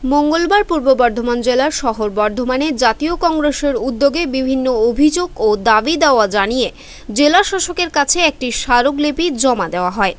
মঙ্গলবার পূর্ব বর্ধমান জেলার শহর বর্ধমানে জাতীয় কংগ্রেসের উদ্যোগে বিভিন্ন অভিযোগ ও দাবি দেওয়া জানিয়ে জেলা শাসকের কাছে একটি স্মারকলিপি জমা দেওয়া হয়।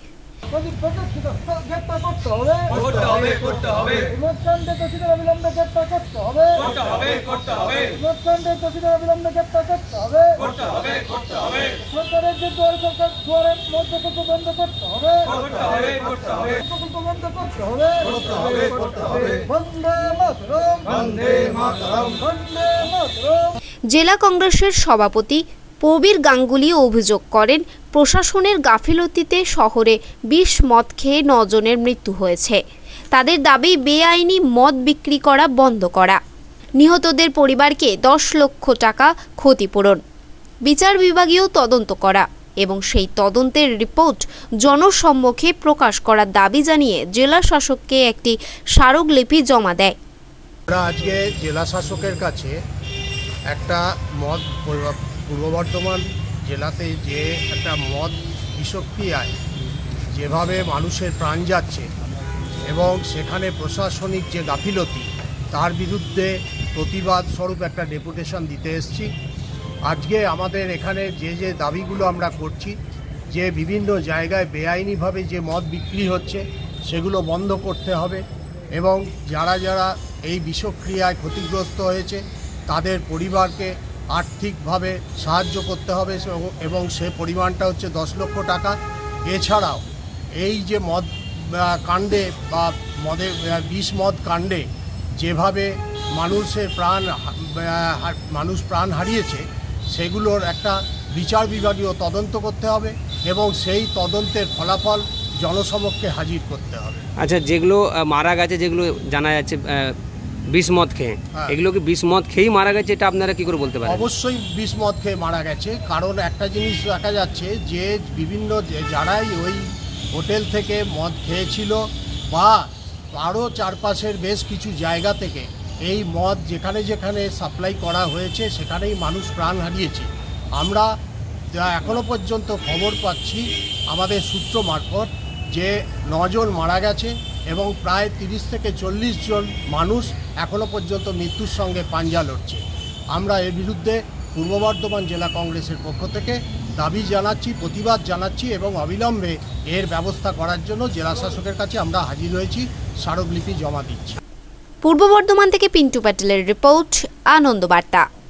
জেলা কংগ্রেসের সভাপতি প্রবীর গাঙ্গুলি অভিযোগ করেন, প্রশাসনের গাফিলতিতে শহরে বিষ মদ খেয়ে 9 জনের মৃত্যু হয়েছে। তাদের দাবি বেআইনি মদ বিক্রি করা বন্ধ করা, নিহতদের পরিবারকে 10 লক্ষ টাকা ক্ষতিপূরণ, বিচার বিভাগীয় তদন্ত করা এবং সেই তদন্তের রিপোর্ট জনসম্মুখে প্রকাশ করার দাবি জানিয়ে জেলা শাসককে একটি স্মারকলিপি জমা দেয়। আজকে জেলা শাসকের কাছে একটা মদ পূর্ব বর্ধমান জেলাতে যে একটা মদ বিষক্রিয়ায় যেভাবে মানুষের প্রাণ যাচ্ছে এবং সেখানে প্রশাসনিক যে গাফিলতি তার বিরুদ্ধে প্রতিবাদ স্বরূপ একটা ডেপুটেশন দিতে এসেছি। আজকে আমাদের এখানে যে দাবিগুলো আমরা করছি, যে বিভিন্ন জায়গায় বেআইনিভাবে যে মদ বিক্রি হচ্ছে সেগুলো বন্ধ করতে হবে এবং যারা যারা এই বিষক্রিয়ায় ক্ষতিগ্রস্ত হয়েছে তাদের পরিবারকে আর্থিকভাবে সাহায্য করতে হবে এবং সে পরিমাণটা হচ্ছে 10 লক্ষ টাকা। এছাড়াও এই যে মদ কাণ্ডে বা বিষ মদ কাণ্ডে যেভাবে মানুষ প্রাণ হারিয়েছে সেগুলোর একটা বিচার বিভাগীয় তদন্ত করতে হবে এবং সেই তদন্তের ফলাফল জনসমক্ষে হাজির করতে হবে। আচ্ছা, যেগুলো মারা গেছে, যেগুলো জানা যাচ্ছে বিষ মদ খেয়ে, এগুলো কি বিষ মদ খেয়েই মারা গেছে, এটা আপনারা কি করে বলতে পারেন? অবশ্যই বিষ মদ খেয়ে মারা গেছে, কারণ একটা জিনিস দেখা যাচ্ছে যে বিভিন্ন যারাই ওই হোটেল থেকে মদ খেয়েছিল বা আরও চারপাশের বেশ কিছু জায়গা থেকে এই মদ যেখানে যেখানে সাপ্লাই করা হয়েছে সেখানেই মানুষ প্রাণ হারিয়েছে। আমরা এখনো পর্যন্ত খবর পাচ্ছি আমাদের সূত্র মারফত যে 9 জন মারা গেছে এবং প্রায় 30 থেকে 40 জন মানুষ এখনো পর্যন্ত মৃত্যুর সঙ্গে পাঞ্জা লড়ছে। আমরা এর বিরুদ্ধে পূর্ব বর্ধমান জেলা কংগ্রেসের পক্ষ থেকে দাবি জানাচ্ছি, প্রতিবাদ জানাচ্ছি এবং অবিলম্বে এর ব্যবস্থা করার জন্য জেলা শাসকের কাছে আমরা হাজির হয়েছি, স্মারকলিপি জমা দিচ্ছি। পূর্ব বর্ধমান থেকে পিন্টু প্যাটেলের রিপোর্ট, আনন্দ বার্তা।